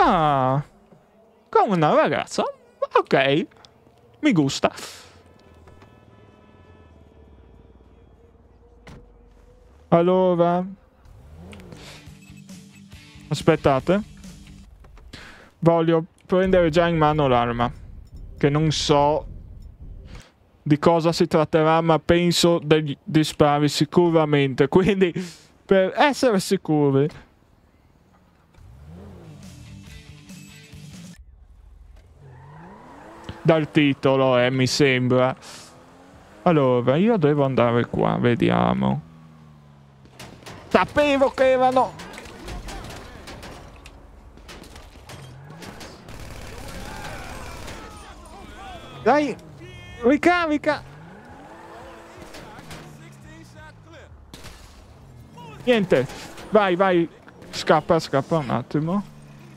Ah, con una ragazza. Ok, mi gusta. Allora, aspettate. Voglio prendere già in mano l'arma, che non so di cosa si tratterà, ma penso degli dispari sicuramente. Quindi, per essere sicuri, dal titolo, mi sembra. Allora, io devo andare qua, vediamo. Sapevo che erano... Dai, ricarica! Niente, vai, vai. Scappa, scappa un attimo.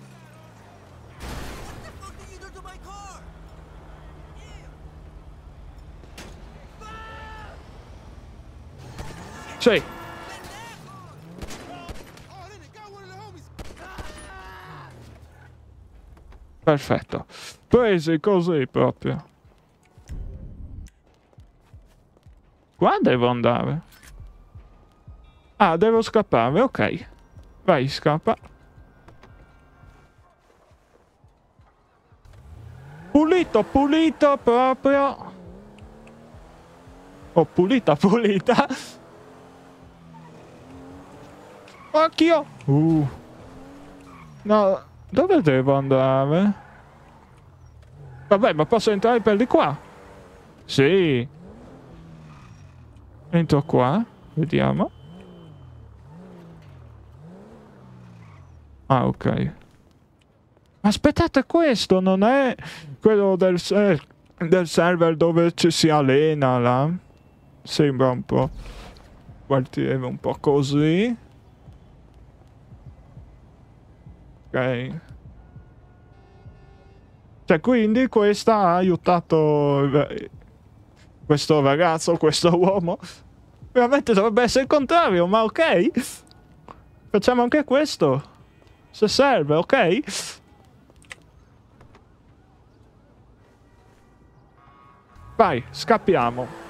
Sì. Perfetto. Presi così proprio. Qua devo andare. Ah, devo scappare, ok. Vai, scappa. Pulito, pulito proprio. Oh, pulita, pulita. Occhio. No, dove devo andare? Vabbè, ma posso entrare per di qua? Sì. Entro qua. Vediamo. Ah, ok. Aspettate, questo non è quello del server dove ci si allena là? Sembra un po'... quartiere un po' così. Ok. Cioè, quindi questa ha aiutato questo ragazzo, questo uomo. Veramente dovrebbe essere il contrario, ma ok. Facciamo anche questo. Se serve, ok? Vai, scappiamo.